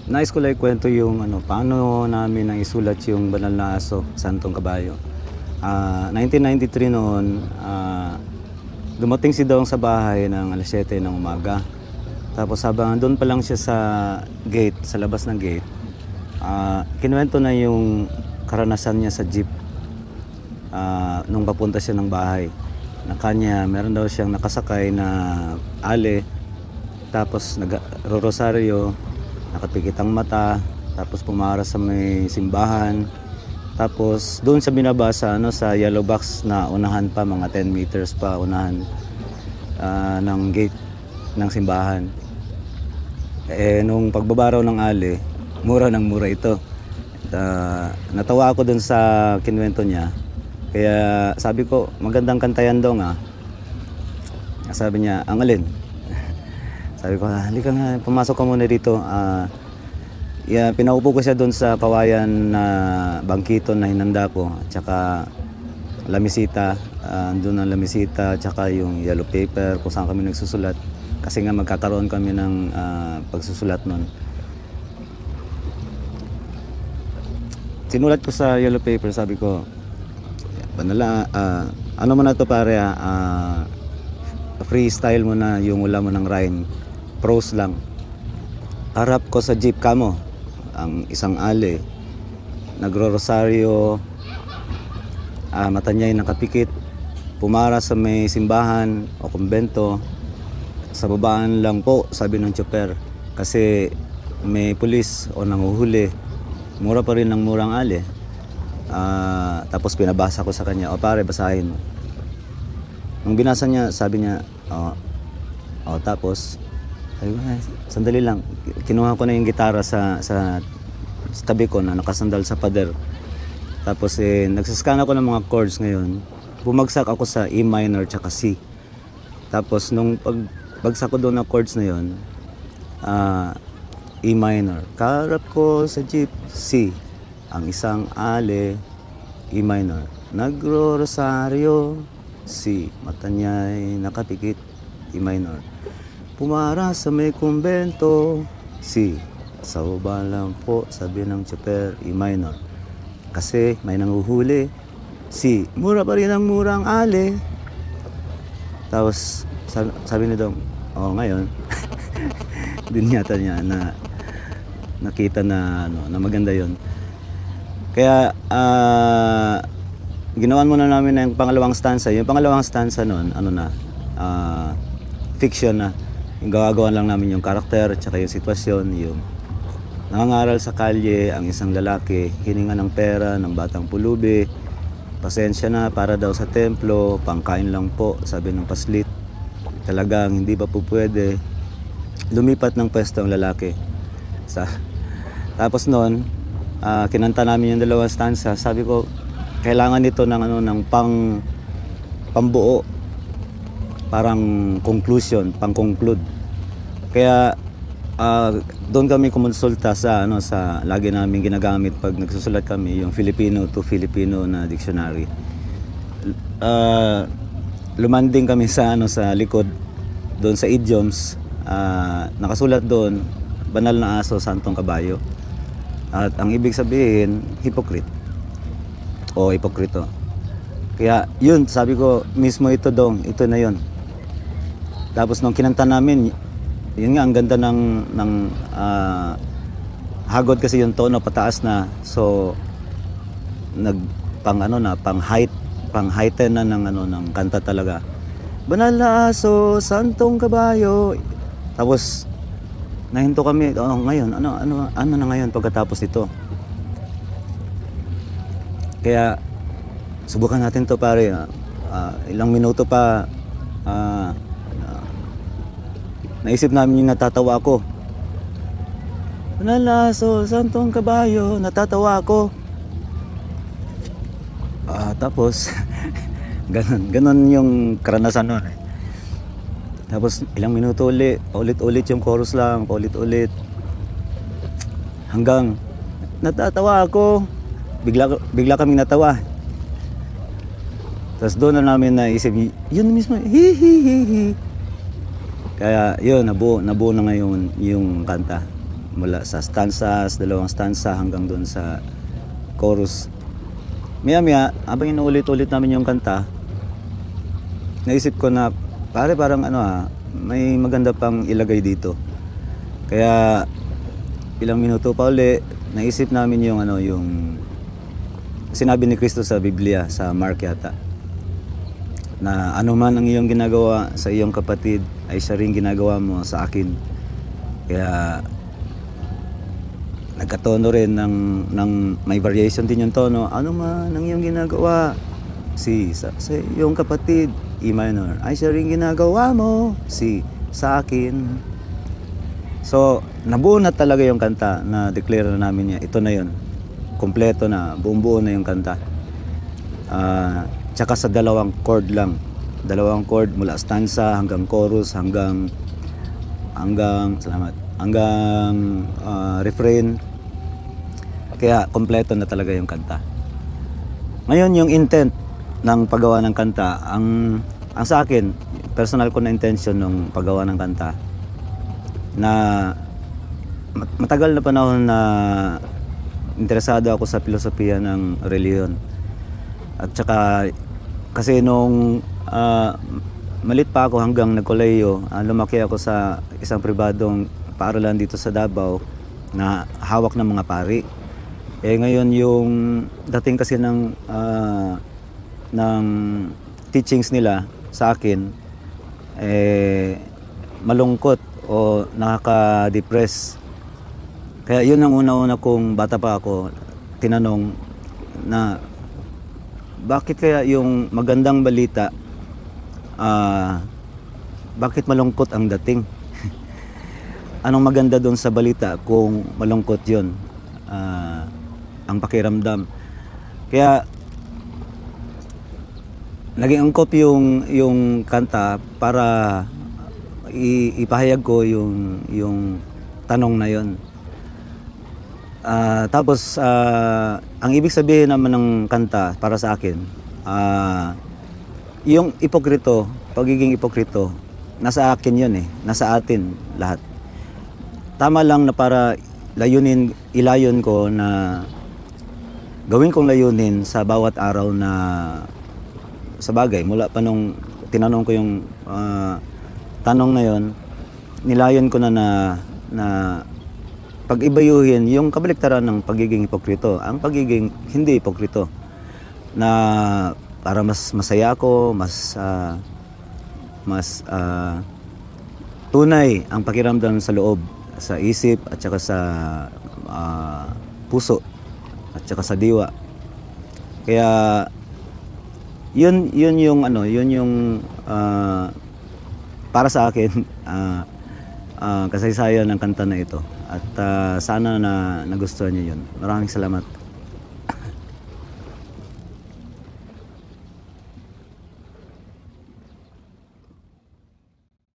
Nais ko lang ikwento yung paano namin naisulat yung Banal na Aso, Santong Kabayo. 1993 noon, dumating si Dong sa bahay ng alas 7 ng umaga. Tapos habang doon pa lang siya sa gate, sa labas ng gate, kinuwento na yung karanasan niya sa jeep nung papunta siya ng bahay. Na kanya, meron daw siyang nakasakay na ale, tapos nag-rosaryo, nakapikit ang mata, tapos pumara sa may simbahan. Tapos doon sa binabasa sa yellow box na unahan pa, mga 10 meters pa unahan ng gate ng simbahan. Nung pagbabaraw ng ali, mura ng mura ito. Natawa ako doon sa kinuwento niya. Kaya sabi ko, magandang kantayan daw nga. Sabi niya, ang alin? Sabi ko, halika nga, pumasok ka muna dito. Pinaupo ko siya doon sa kawayan na bangkito na hinanda ko. Tsaka lamisita, doon ang lamisita, tsaka yung yellow paper kung saan kami nagsusulat. Kasi nga magkakaroon kami ng pagsusulat noon. Sinulat ko sa yellow paper, sabi ko, Banala, ano mo na to pare, freestyle mo na yung wala mo ng rhyme, prose lang. Harap ko sa jeep kamo, ang isang ali, nagro-rosaryo, mata niya'y nakapikit, pumara sa may simbahan o kumbento. Sa babaan lang po, sabi ng tsoper, kasi may pulis o nanguhuli. Mura pa rin ng murang ali. Tapos pinabasa ko sa kanya, o pare, basahin mo. Nung binasa niya, sabi niya, tapos sandali lang, kinuha ko na yung gitara sa tabi ko na nakasandal sa pader. Tapos nagsascan ako ng mga chords ngayon. Bumagsak ako sa E minor tsaka C. Tapos nung pagbagsak ko doon na chords na yun, E minor, karap ko sa jeep, C. Ang isang ale, E minor, nagro-rosaryo, C. Mata niya'y nakapikit, E minor. Pumara sa may kumbento, C. Sa baba lang po, sabi ng tsoper, E minor. Kasi may nanguhuli, C. Mura pa rin ang murang ale. Tapos sabi ni Dong, ngayon, din yata niya na nakita na maganda yon. Kaya ginawan muna namin ng pangalawang stanza. Yung pangalawang stanza noon, fiction na. Yung gawagawan lang namin yung karakter, tsaka yung sitwasyon, yung nangangaral sa kalye, ang isang lalaki, hininga ng pera ng batang pulubi, pasensya na para daw sa templo, pangkain lang po, sabi ng paslit. Talagang hindi pa po pwede. Lumipat ng pwesto ang lalaki. Tapos noon, kinanta namin yung dalawang stanza. Sabi ko, kailangan nito ng pambuo, parang conclusion, pang-conclude. Kaya doon kami kumonsulta sa lagi namin ginagamit pag nagsusulat kami, yung Filipino to Filipino na dictionary. Lumanding kami sa likod doon sa idioms. Nakasulat doon, Banal na Aso, Santong Kabayo. At ang ibig sabihin, hypocrite o hipokrito. Kaya yun, sabi ko, mismo ito Dong, ito na yun. Tapos nung kinanta namin, yun nga, ang ganda ng hagod kasi yung tono, pataas na. So, pang heighten na ng kanta talaga. Banal na Aso, Santong Kabayo. Tapos, nahinto kami, ngayon, ano na ngayon pagkatapos nito? Kaya, subukan natin to pare. Ilang minuto pa, naisip namin yung natatawa ako. Banal na Aso, Santong Kabayo, natatawa ako. Tapos, ganon yung karanasan nun. Tapos ilang minuto paulit-ulit yung chorus lang, paulit-ulit. Hanggang natatawa ako. Bigla kaming natawa. Tapos doon na namin naisip, yun mismo, hi. Kaya yun, nabuo na ngayon yung kanta. mula sa stanzas, dalawang stanza hanggang doon sa chorus. Maya-maya, habang inuulit-ulit namin yung kanta, naisip ko na, parang may maganda pang ilagay dito. Kaya ilang minuto pa uli, naisip namin yung sinabi ni Kristo sa Biblia, sa Mark yata, na ano man ang iyong ginagawa sa iyong kapatid ay siya rin ginagawa mo sa akin. Kaya nagkatono rin ng may variation din yung tono. Ano man ang iyong ginagawa sa iyong kapatid, E minor, ay siya rin ginagawa mo sa akin. So nabuo na talaga yung kanta, na declare na namin niya, ito na yun, kompleto na, buong-buo na yung kanta. Tsaka sa dalawang chord lang, dalawang chord mula stanza hanggang chorus hanggang refrain. Kaya kompleto na talaga yung kanta. Ngayon, yung intent ng paggawa ng kanta, ang sa akin, personal ko na intention ng paggawa ng kanta, na matagal na panahon na interesado ako sa filosofiya ng reliyon. At saka kasi nung malit pa ako hanggang nagkolehiyo, lumaki ako sa isang pribadong paaralan dito sa Davao na hawak ng mga pari. Ngayon yung dating kasi ng teachings nila sa akin, malungkot o nakaka-depress. Kaya yun ang una-una kong bata pa ako, tinanong na bakit kaya yung magandang balita, bakit malungkot ang dating? Anong maganda doon sa balita kung malungkot yun, ang pakiramdam? Kaya naging angkop yung kanta para ipahayag ko yung tanong na yun. Tapos ang ibig sabihin naman ng kanta para sa akin, yung ipokrito, pagiging ipokrito, nasa akin yun nasa atin lahat. Tama lang na para ilayon ko, na gawin kong layunin sa bawat araw, na sa bagay, mula pa nung tinanong ko yung tanong na yon, nilayon ko na pag-ibayuhin yung kabaliktaran ng pagiging hipokrito, ang pagiging hindi hipokrito, na para mas masaya ako, mas tunay ang pakiramdam sa loob, sa isip at saka sa puso at saka sa diwa. Kaya yun yung para sa akin kasaysayan ng kanta na ito. At sana na nagustuhan niyo yun. Maraming salamat.